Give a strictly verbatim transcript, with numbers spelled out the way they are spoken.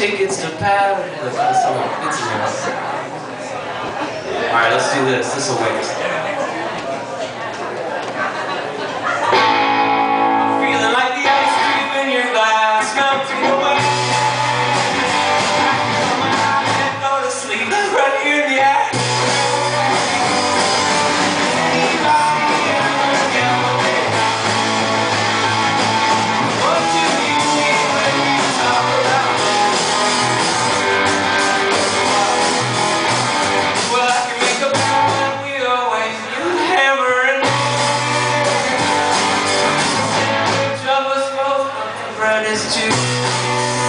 tickets to Paris. It's a mess. Alright, let's do this. This will wake us up. Feeling like the ice cream in your glass melting away. Come out and go to sleep right here in the air. Is too